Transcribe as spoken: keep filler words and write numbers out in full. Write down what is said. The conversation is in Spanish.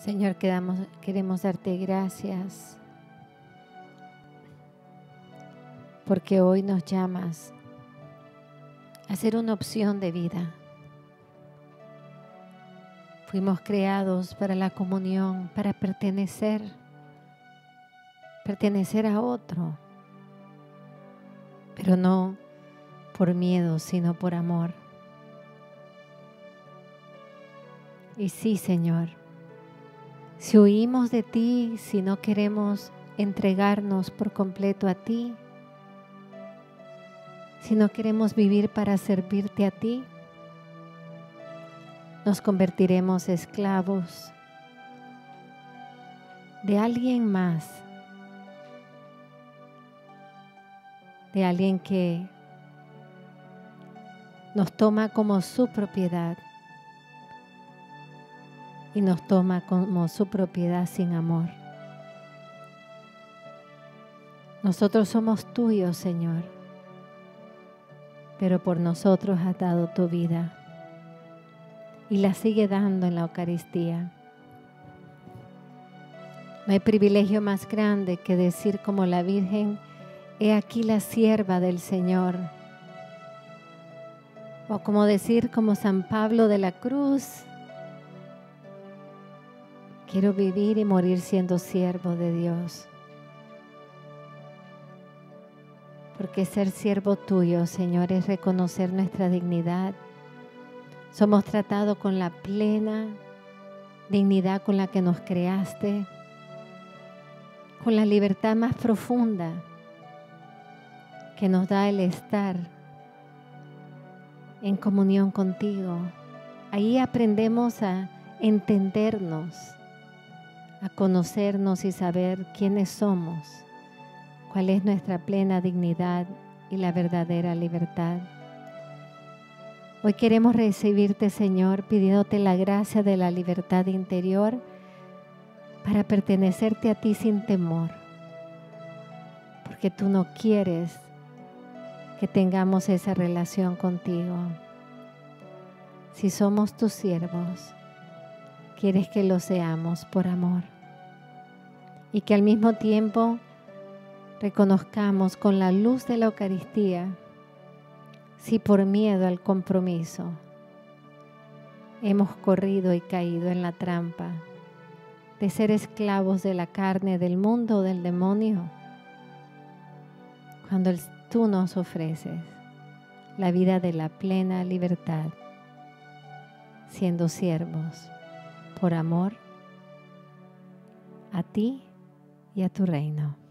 Señor, queramos, queremos darte gracias porque hoy nos llamas a ser una opción de vida. Fuimos creados para la comunión, para pertenecer, pertenecer a otro, pero no por miedo, sino por amor. Y sí, Señor, si huimos de ti, si no queremos entregarnos por completo a ti, si no queremos vivir para servirte a ti, nos convertiremos esclavos de alguien más, de alguien que nos toma como su propiedad y nos toma como su propiedad sin amor. Nosotros somos tuyos, Señor, pero por nosotros has dado tu vida y la sigue dando en la Eucaristía. No hay privilegio más grande que decir como la Virgen: he aquí la sierva del Señor. O como decir como San Pablo de la Cruz: quiero vivir y morir siendo siervo de Dios. Porque ser siervo tuyo, Señor, es reconocer nuestra dignidad. Somos tratados con la plena dignidad con la que nos creaste, con la libertad más profunda que nos da el estar en comunión contigo. Ahí aprendemos a entendernos, a conocernos y saber quiénes somos, cuál es nuestra plena dignidad y la verdadera libertad. Hoy queremos recibirte, Señor, pidiéndote la gracia de la libertad interior para pertenecerte a ti sin temor, porque tú no quieres que tengamos esa relación contigo. Si somos tus siervos, quieres que lo seamos por amor y que al mismo tiempo reconozcamos con la luz de la Eucaristía si por miedo al compromiso hemos corrido y caído en la trampa de ser esclavos de la carne, del mundo o del demonio, cuando tú nos ofreces la vida de la plena libertad, siendo siervos por amor a ti y a tu reino.